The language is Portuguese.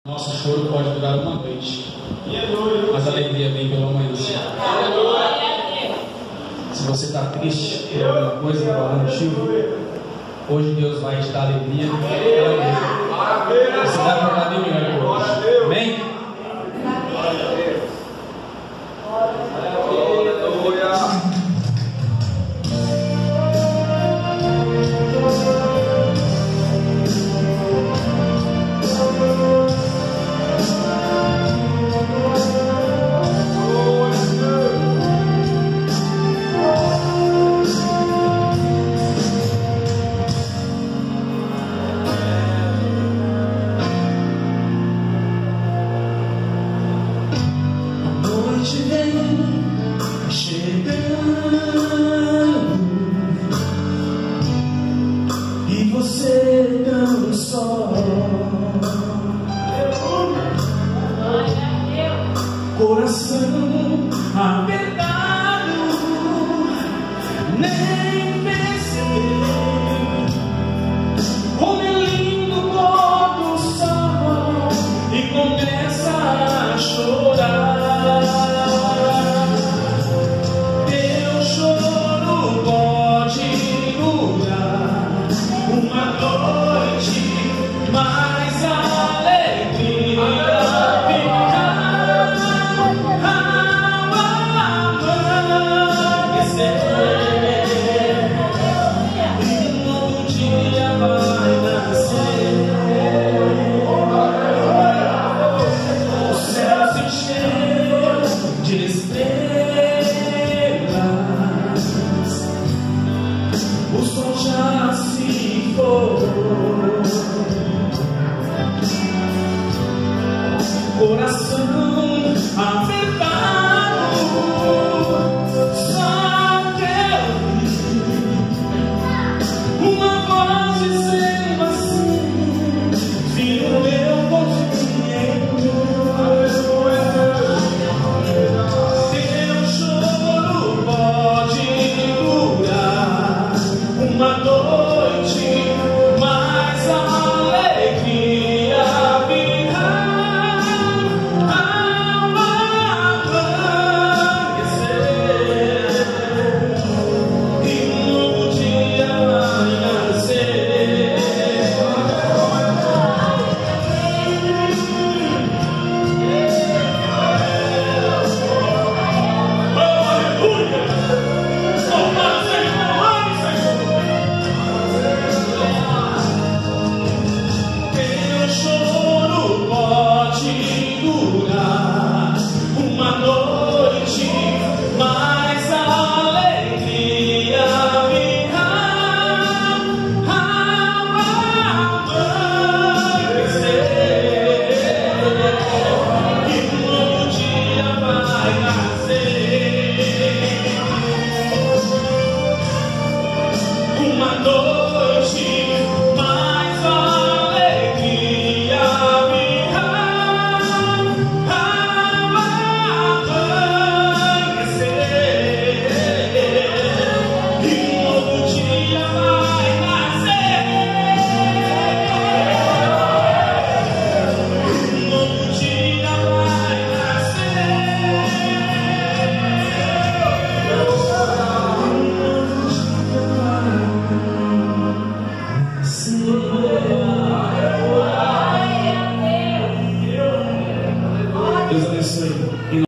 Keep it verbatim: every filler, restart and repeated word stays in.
Nosso choro pode durar uma noite, mas a alegria vem pelo amanhecer. Se você está triste por alguma coisa, por algum motivo, hoje Deus vai te dar alegria. Você vai acordar bem melhor que hoje. Amém? E você tão só, coração apertado, nem percebeu como é lindo o pôr do sol e começa a chorar. Teu choro pode durar uma noite, mas a alegria virá ao amanhecer. E um novo dia vai nascer. O céu se encheu de estrelas, o sol já se foi. Coração apertado, só quero uma voz dizendo assim: filho meu, confiei. Teu choro pode durar uma noite, mas a alegria virá ao amanhecer. E um novo dia vai nascer. Aleluia! Louvado seja o nome, Senhor! Teu choro pode durar uma noite, mas a alegria virá ao amanhecer. E um novo dia vai nascer. Uma noite, mas a alegria virá ao amanhecer. E um novo dia vai nascer. Um novo dia vai nascer. Deus abençoe.